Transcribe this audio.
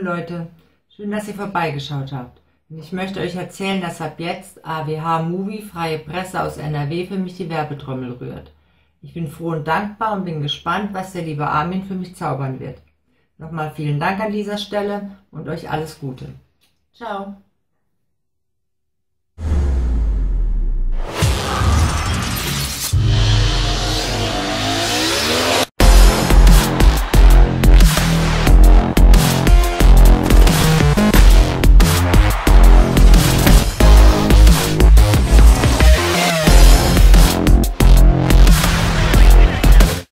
Leute, schön, dass ihr vorbeigeschaut habt. Und ich möchte euch erzählen, dass ab jetzt AWH Movie Freie Presse aus NRW für mich die Werbetrommel rührt. Ich bin froh und dankbar und bin gespannt, was der liebe Armin für mich zaubern wird. Nochmal vielen Dank an dieser Stelle und euch alles Gute. Ciao.